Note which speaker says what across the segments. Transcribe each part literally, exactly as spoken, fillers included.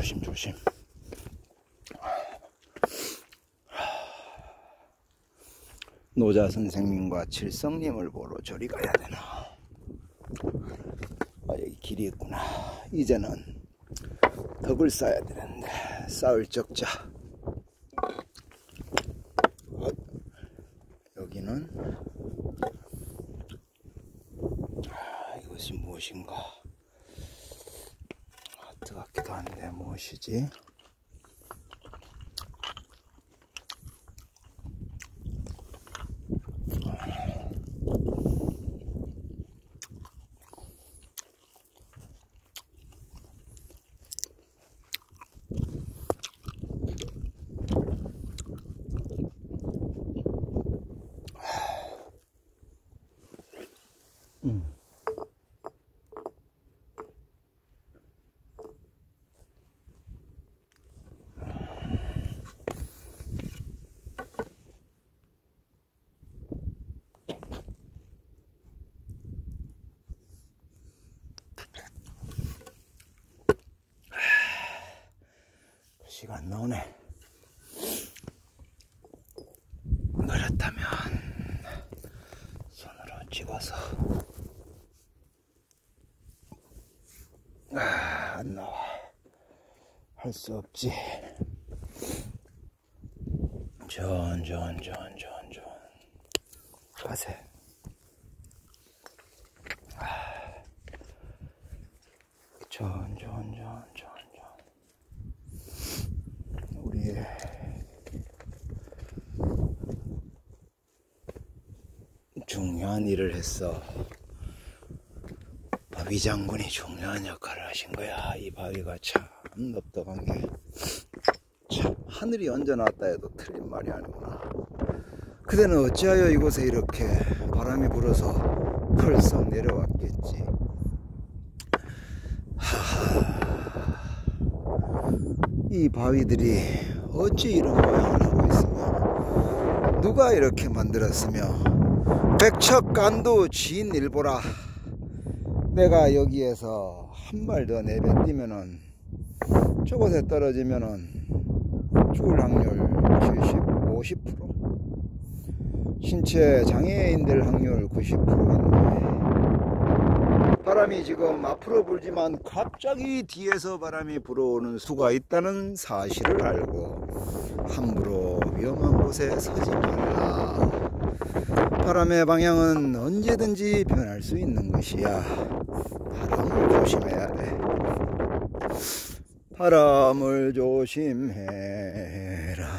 Speaker 1: 조심 조심. 노자 선생님과 칠성님을 보러 저리 가야 되나. 아, 여기 길이 있구나. 이제는 덕을 쌓아야 되는데 쌓을 적자. 어, 여기는 아, 이것이 무엇인가. 하트 같기도 한데 무엇이지? 음. 글씨가 안 나오네. 그렇다면 손으로 집어서. 아, 안 나와. 할 수 없지. 전, 전, 전, 전, 전. 가세. 아, 전, 전, 전, 전, 전. 우리의 중요한 일을 했어. 바위 장군이 중요한 역할을 하신 거야. 이 바위가 참 넓적한 게 참 하늘이 얹어놨다 해도 틀린 말이 아니구나. 그대는 어찌하여 이곳에 이렇게 바람이 불어서 펄썩 내려왔겠지. 하하, 이 바위들이 어찌 이런 모양을 하고 있으며 누가 이렇게 만들었으며 백척간도 지인일보라. 내가 여기에서 한 발 더 내뱉으면은 저곳에 떨어지면은 죽을 확률 칠십, 오십 퍼센트, 신체 장애인들 확률 구십 퍼센트겠네. 바람이 지금 앞으로 불지만 갑자기 뒤에서 바람이 불어오는 수가 있다는 사실을 알고 함부로 위험한 곳에 서지 말라. 바람의 방향은 언제든지 변할 수 있는 것이야. 바람을 조심해야 돼. 바람을 조심해라.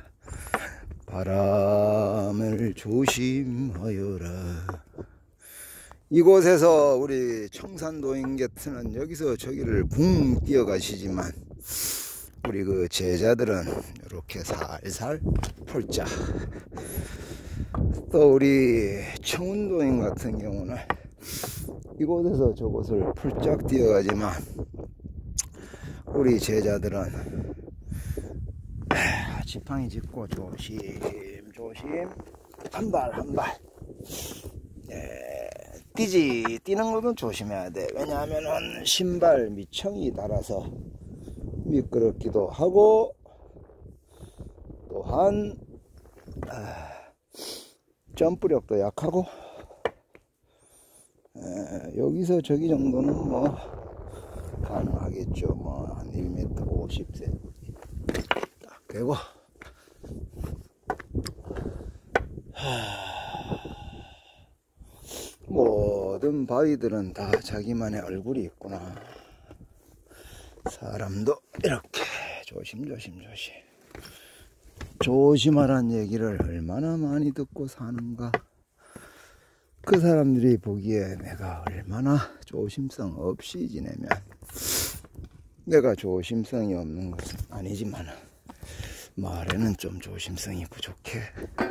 Speaker 1: 바람을 조심하여라. 이곳에서 우리 청산도인 곁은 여기서 저기를 붕 뛰어가시지만 우리 그 제자들은 이렇게 살살 폴짝. 또 우리 청운도인 같은 경우는 이곳에서 저곳을 폴짝 뛰어가지만 우리 제자들은 지팡이 짚고 조심 조심 한 발 한 발. 네, 뛰지 뛰는 것은 조심해야 돼. 왜냐하면은 신발 밑청이 닳아서 미끄럽기도 하고 또한 아, 점프력도 약하고 에, 여기서 저기 정도는 뭐 가능하겠죠. 뭐 한 일 미터 오십 센티미터 딱 되고. 모든 바위들은 다 자기만의 얼굴이 있구나. 사람도 이렇게 조심조심 조심 조심하란 얘기를 얼마나 많이 듣고 사는가. 그 사람들이 보기에 내가 얼마나 조심성 없이 지내면 내가 조심성이 없는 것은 아니지만 말에는 좀 조심성이 부족해.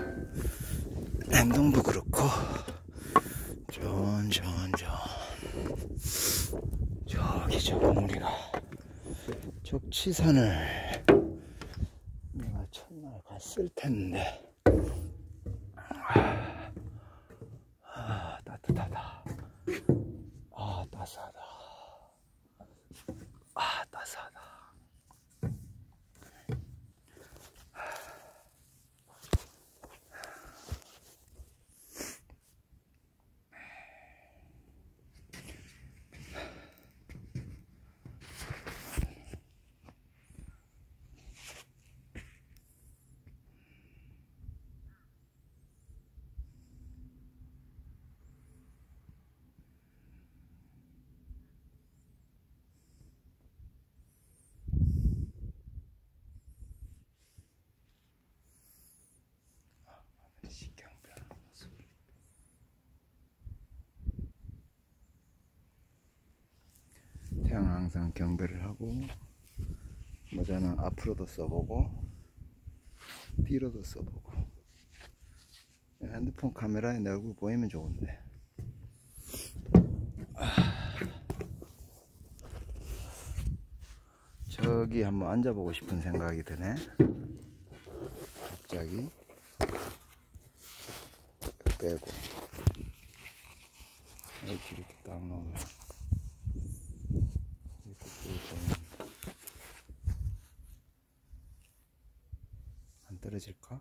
Speaker 1: 행동도 그렇고 전전전 저기 저 봉우리가 적치산을 내가 첫날 갔을 텐데 아, 아 따뜻하다. 아 따스하다. 아 따스하다. 항상 경배를 하고, 모자는 앞으로도 써보고 뒤로도 써보고. 핸드폰 카메라에 내 얼굴 보이면 좋은데. 저기 한번 앉아보고 싶은 생각이 드네. 갑자기 빼고 이렇게 이렇게 딱 놓으면 이렇게 보이면 안 떨어질까?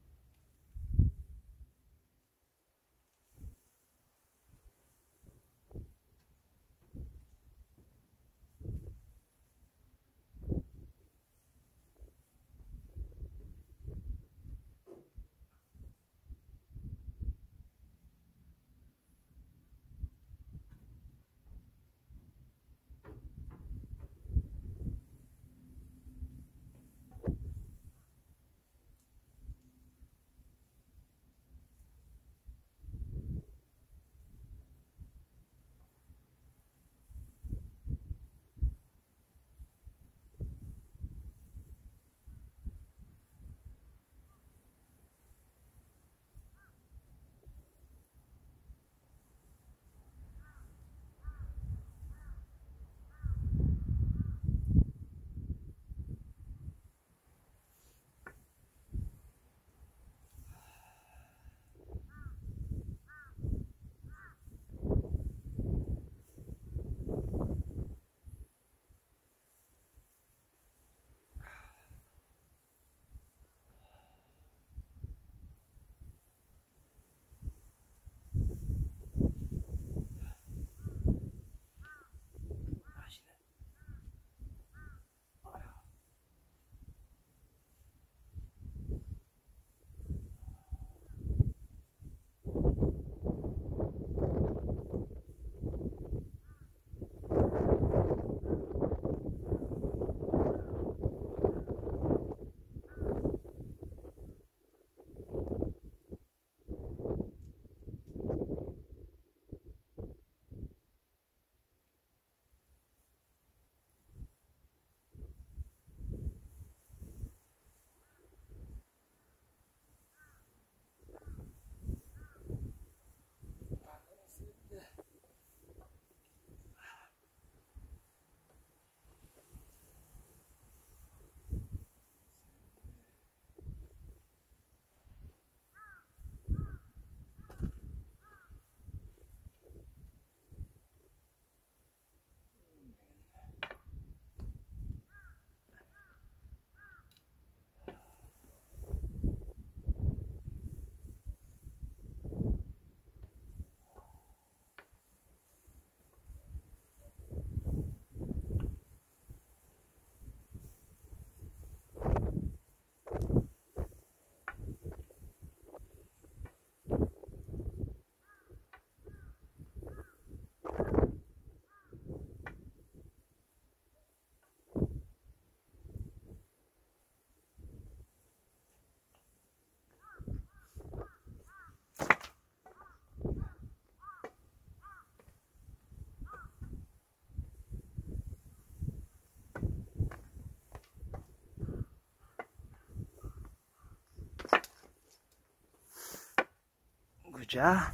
Speaker 1: 보자.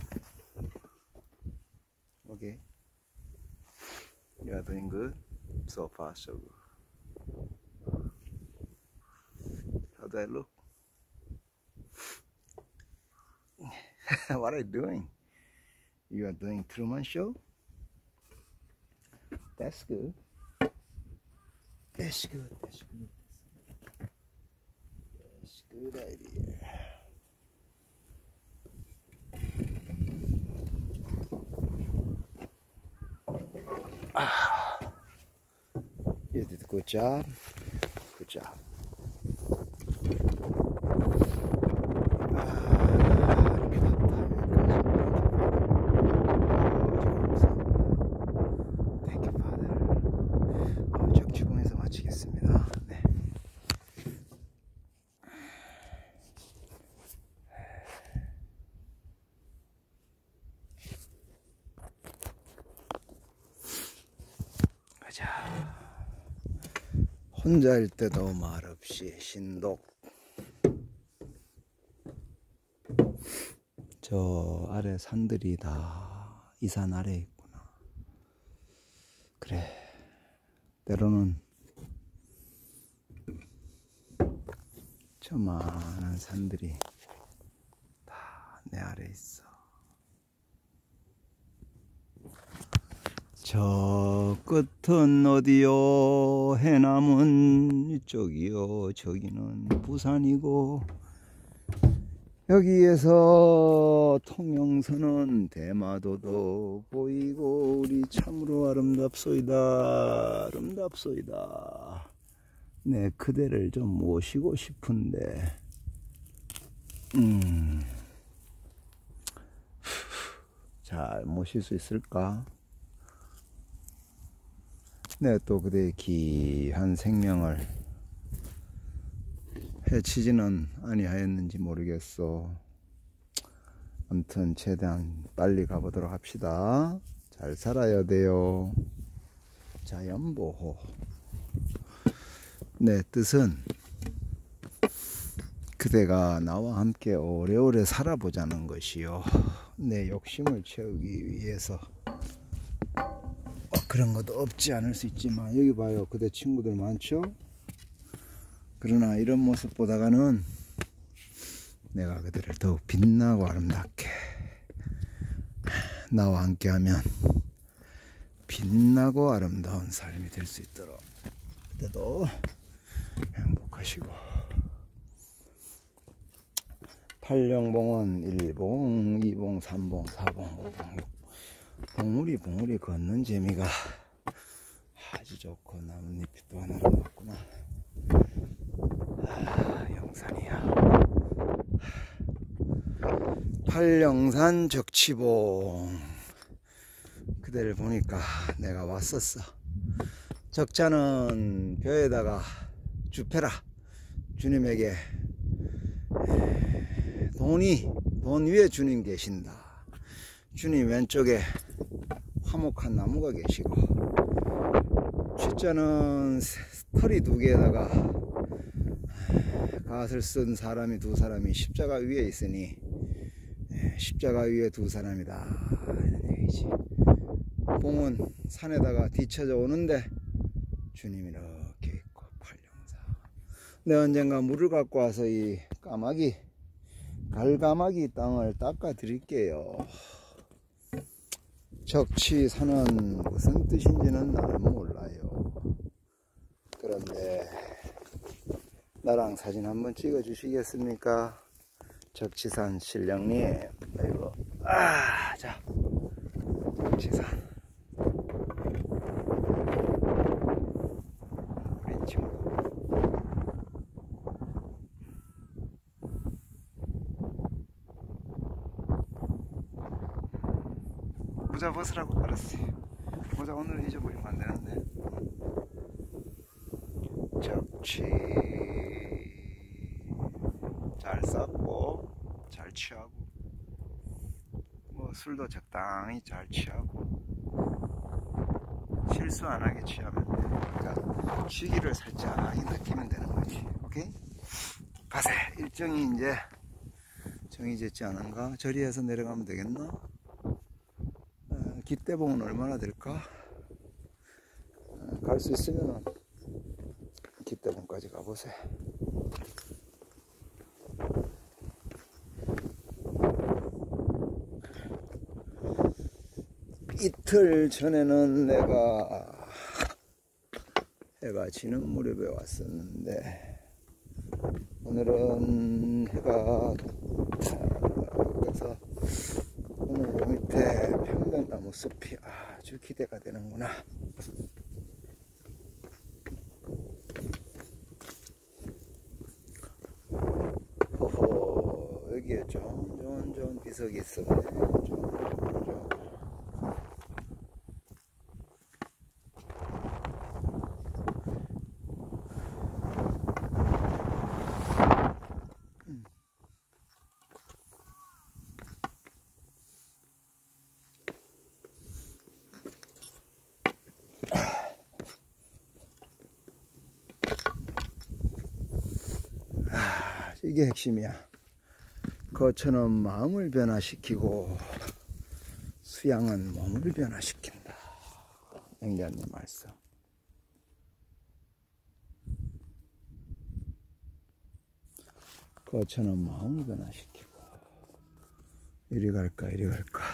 Speaker 1: Okay. You are doing good. So far, so good. How do I look? What are you doing? You are doing Truman Show? That's good. That's good. That's good. That's good idea. Ah, you did a good job. Good job. Thank you, Father. 어, 적주공에서 마치겠습니다. 네. 가자. 혼자일 때도 말없이 신독. 저 아래 산들이 다 이 산 아래에 있구나. 그래, 때로는 저만한 산들이 다 내 아래에 있어. 저 끝은 어디요? 해남은 이쪽이요. 저기는 부산이고, 여기에서 통영선은 대마도도 보이고, 우리 참으로 아름답소이다. 아름답소이다. 네, 그대를 좀 모시고 싶은데, 음, 잘 모실 수 있을까? 네, 또 그대의 귀한 생명을 해치지는 아니하였는지 모르겠어. 아무튼 최대한 빨리 가보도록 합시다. 잘 살아야 돼요. 자연보호. 내 뜻은 그대가 나와 함께 오래오래 살아보자는 것이요. 내 욕심을 채우기 위해서. 어, 그런 것도 없지 않을 수 있지만, 여기 봐요. 그대 친구들 많죠? 그러나 이런 모습 보다가는 내가 그들을 더욱 빛나고 아름답게, 나와 함께하면 빛나고 아름다운 삶이 될 수 있도록 그때도 행복하시고. 팔령봉은 일봉, 이봉, 삼봉, 사봉, 오봉, 육봉. 봉우리 봉우리 걷는 재미가 아주 좋고, 나뭇잎이 또 하나 아름답구나. 아, 영산이야. 팔령산 적치봉. 그대를 보니까 내가 왔었어. 적자는 벼에다가 주패라. 주님에게 돈이, 돈 위에 주님 계신다. 주님 왼쪽에 화목한 나무가 계시고, 취자는 털이 두 개에다가 갓을 쓴 사람이 두 사람이 십자가 위에 있으니 십자가 위에 두 사람이다, 이런 얘기지. 봉은 산에다가 뒤쳐져 오는데 주님이 이렇게 있고, 팔령사. 내가 언젠가 물을 갖고 와서 이 까마귀, 갈까마귀 땅을 닦아 드릴게요. 적치산은 무슨 뜻인지는 나는 몰라요. 그런데 나랑 사진 한번 찍어 주시겠습니까? 적치산 신령님. 아이고, 아, 자, 적치산. 우리 친구. 모자 벗으라고 알았어요. 모자 오늘 잊어버리면 안 되는데. 적치. 잘 쌌고, 잘 취하고, 뭐 술도 적당히 잘 취하고, 실수 안 하게 취하면 돼. 그러니까 취기를 살짝 느끼면 되는 거지. 오케이? 가세. 일정이 이제 정해졌지 않은가? 저리에서 내려가면 되겠나? 어, 기대봉은 얼마나 될까? 어, 갈 수 있으면 기대봉까지 가보세요. 이틀 전에는 내가 해가 지는 무렵에 왔었는데, 오늘은 해가 그래서 오늘 요 밑에 평백나무 숲이 아주 기대가 되는구나. 호호, 여기에 좋은 좋은 좋은 비석이 있었네. 좋은, 좋은. 이게 핵심이야. 거처는 마음을 변화시키고 수양은 몸을 변화시킨다. 앵자님 말씀. 거처는 마음을 변화시키고 이리 갈까 이리 갈까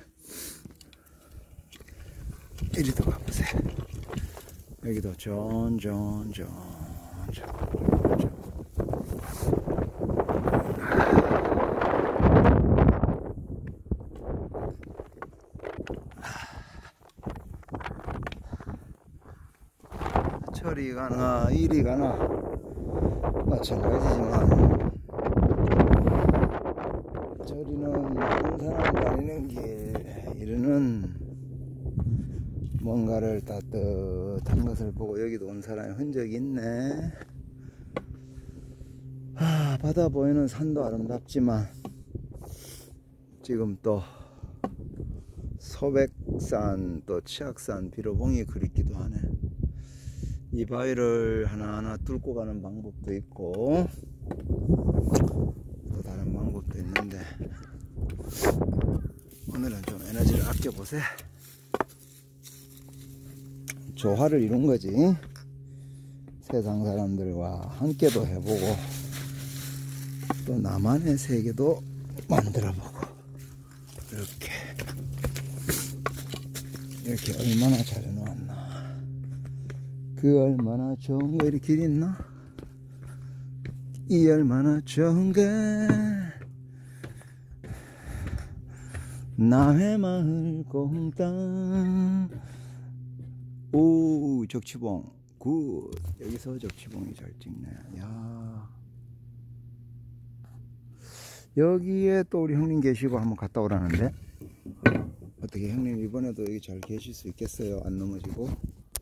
Speaker 1: 이리도 가보세요. 여기도 전전전전 저리 가나 이리 가나 마찬가지지만 저리는 많은 사람 다니는 길, 이리는 뭔가를 따뜻한 것을 보고 여기도 온 사람의 흔적이 있네. 아, 바다 보이는 산도 아름답지만 지금 또 소백산 또 치악산 비로봉이 그립기도 하네. 이 바위를 하나하나 뚫고 가는 방법도 있고 또 다른 방법도 있는데 오늘은 좀 에너지를 아껴보세요. 조화를 이룬 거지. 세상 사람들과 함께도 해보고 또 나만의 세계도 만들어보고 이렇게 이렇게 얼마나 잘 해놓았나. 그 얼마나 좋은 거. 이렇게 길 있나? 이 얼마나 좋은 게 남의 마을 공땅. 오, 적치봉 굿. 여기서 적치봉이 잘 찍네. 야, 여기에 또 우리 형님 계시고 한번 갔다 오라는데 어떻게 형님 이번에도 여기 잘 계실 수 있겠어요? 안 넘어지고.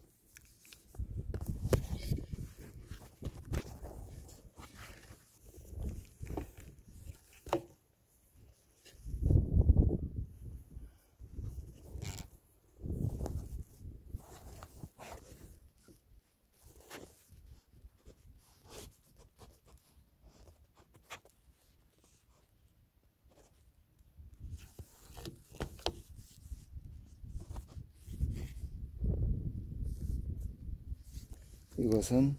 Speaker 1: 이것은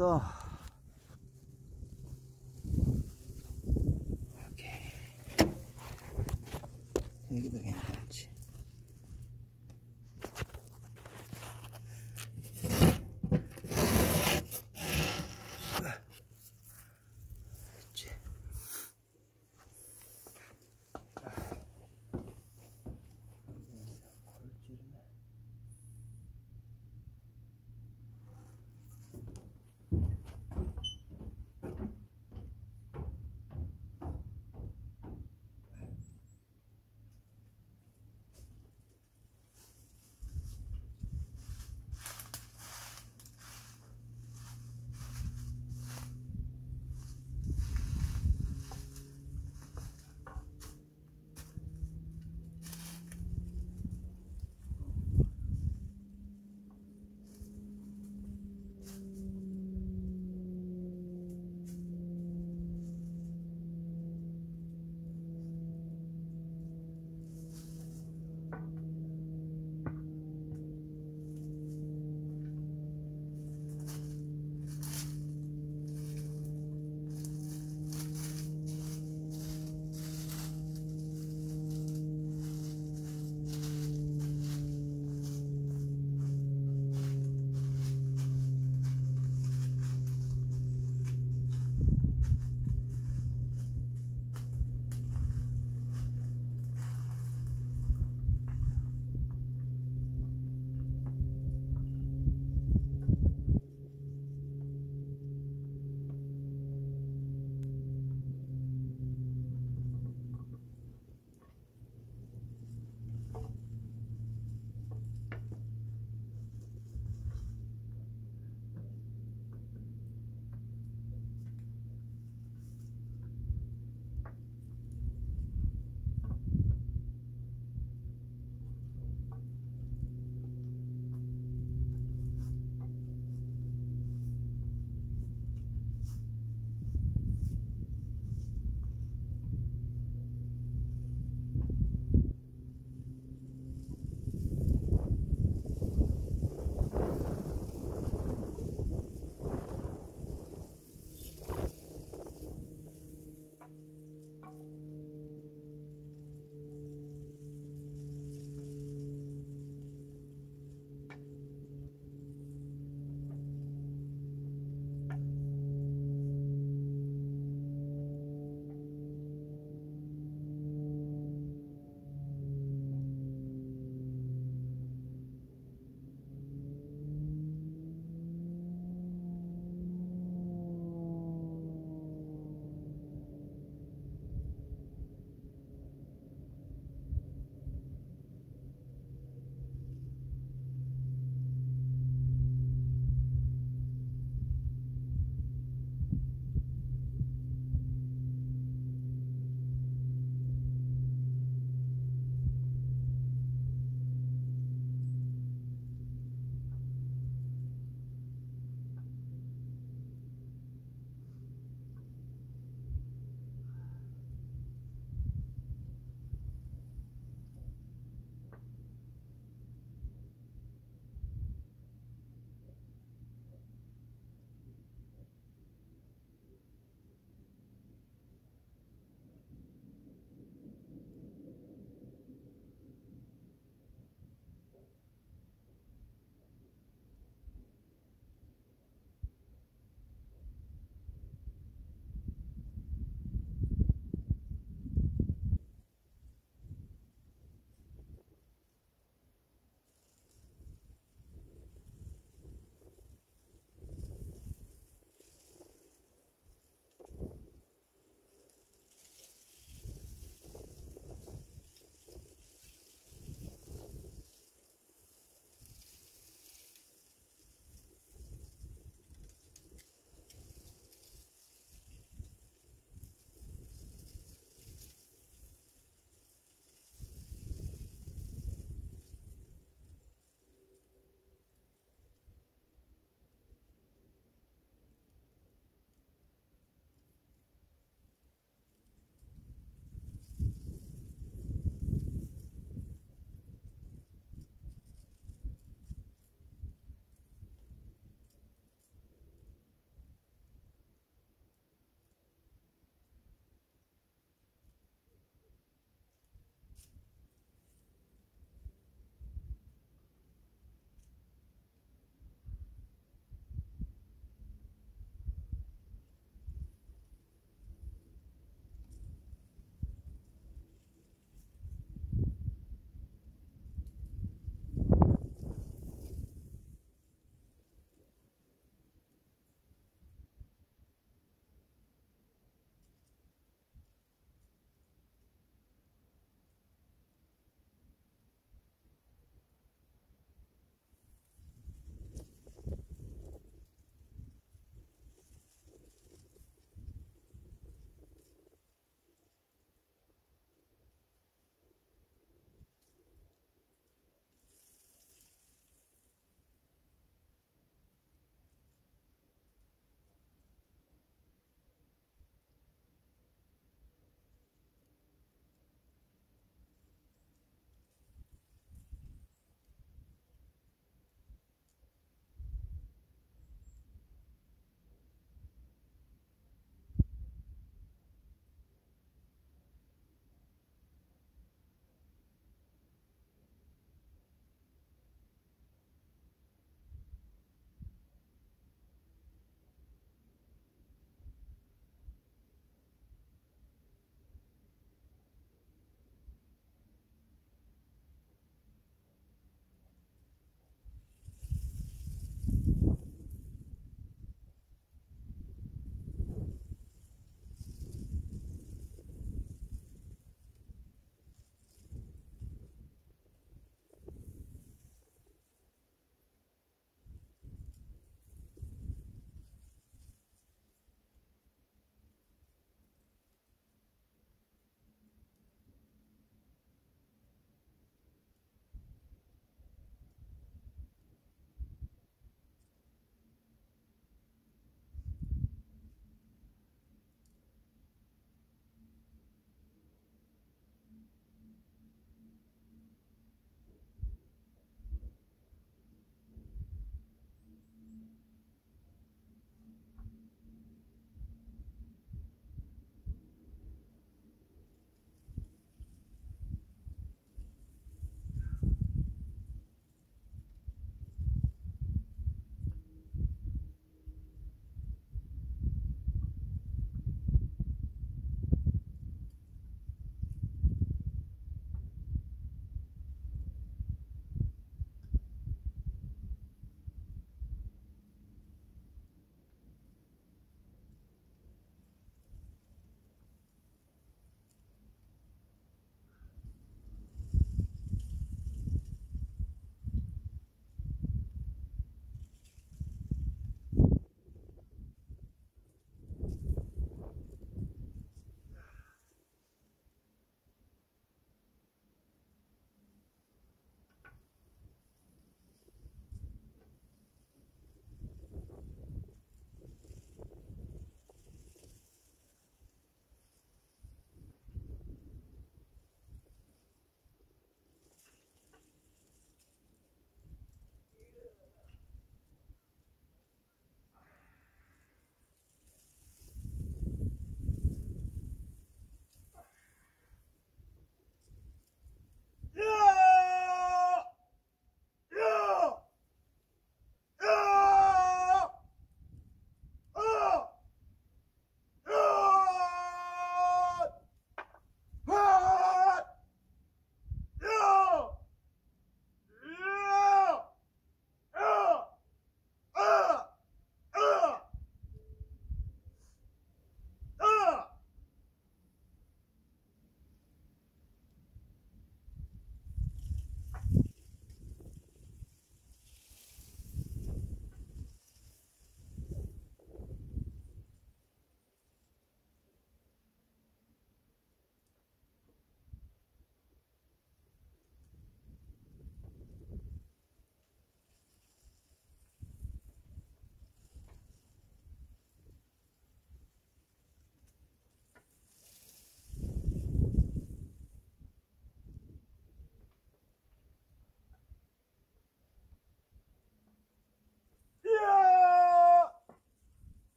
Speaker 1: 됐어. 오케이. 여기도 괜찮지.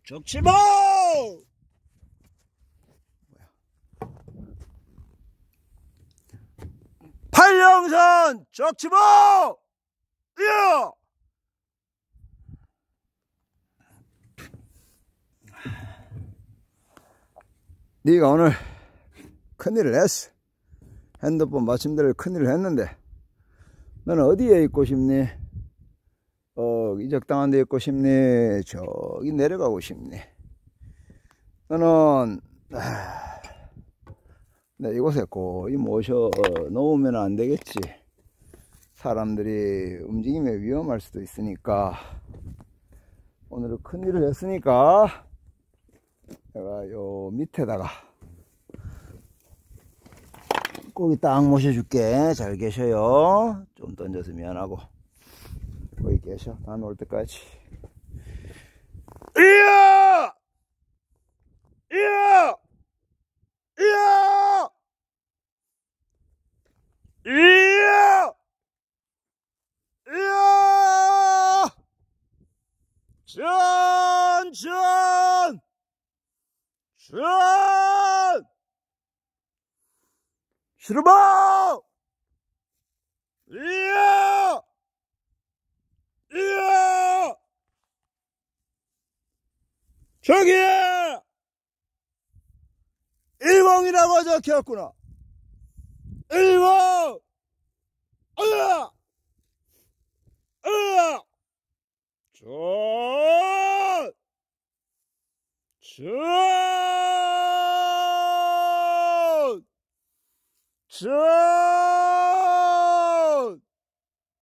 Speaker 1: 적치보! 팔령산 적치보! 이야! 네가 오늘 큰일을 했어. 핸드폰 마침대로 큰일을 했는데 너는 어디에 있고 싶니? 어, 이적당한 데 있고 싶니? 저기 내려가고 싶니? 너는 아, 네, 이곳에 거의 모셔 놓으면 안 되겠지. 사람들이 움직임에 위험할 수도 있으니까. 오늘은 큰일을 했으니까 내가 요 밑에다가 거기 딱 모셔줄게. 잘 계셔요. 좀 던져서 미안하고 거기 계셔. 다 놓을 때까지. 이야! 이야! 이야! 이야! 이야! 전! 전! 전! 실어봐! 이야! 이야! 저기! 일봉이라고 적혔구나. 일봉! 으아! 으아! 전! 전! 전!